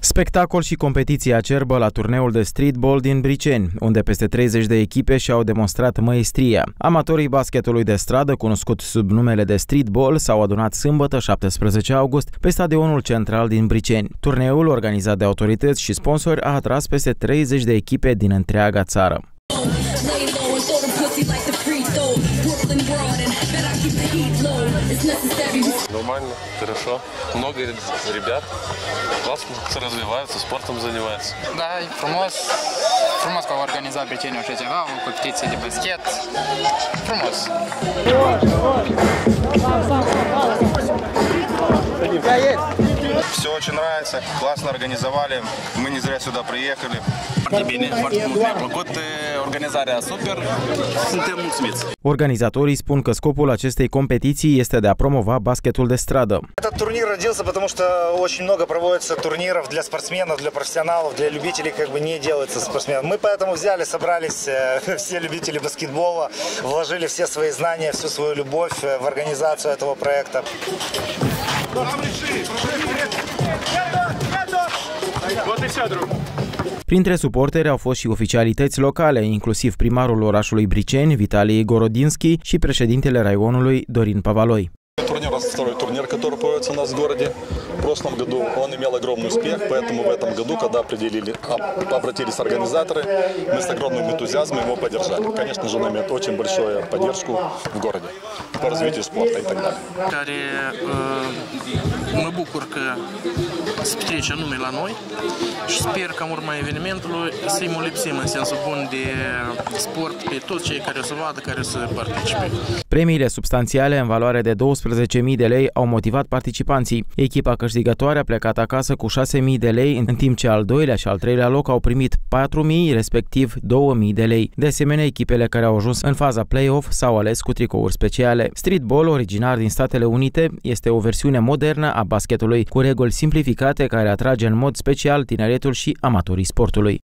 Spectacol și competiție acerbă la turneul de streetball din Briceni, unde peste 30 de echipe și-au demonstrat măestria. Amatorii basketului de stradă, cunoscut sub numele de streetball, s-au adunat sâmbătă, 17 august, pe stadionul central din Briceni. Turneul, organizat de autorități și sponsori, a atras peste 30 de echipe din întreaga țară. Нормально, хорошо. Много ребят классно развиваются, спортом занимаются. Da, e frumos. Frumos că au organizat Bricenii așa ceva, o competiție de basket. Frumos. Все очень nравится, классно организовали. Мы не zря сюда приехали. Foarte bine, foarte mult mi-a plăcut, organizarea super, suntem mulțumiți. Organizatorii spun că scopul acestei competiții este de a promova basketul de stradă. Этот турнир родился, потому что очень много проводится турниров для спортсменов, для профессионалов, для любителей как бы не делается спортсменов. Мы поэтому взяли, собрались все любители баскетбола, вложили все свои знания, всю свою любовь в организацию этого проекта. Printre suporteri au fost și oficialități locale, inclusiv primarul orașului Briceni, Vitalij Gorodinski, și președintele raionului, Dorin Pavaloi. Турнир, второй турнир, который проводится у нас в городе. В прошлом году он имел огромный успех, поэтому в этом году, когда обратились организаторы, мы с огромным энтузиазмом его поддержали. Конечно же, он имеет очень большую поддержку в городе по развитию спорта и так далее. Care mă bucur că se petrece anume la noi și sper că în urma evenimentului să-i molipsim în sensul bun de sport pe toți cei care o să vadă, care o să participe. Premiile substanțiale în valoare de 12.000 de lei au motivat participanții. Echipa câștigătoare a plecat acasă cu 6.000 de lei, în timp ce al doilea și al treilea loc au primit 4.000, respectiv 2.000 de lei. De asemenea, echipele care au ajuns în faza play-off s-au ales cu tricouri speciale. Streetball, originar din Statele Unite, este o versiune modernă a basketului, cu reguli simplificate care atrage în mod special tineretul și amatorii sportului.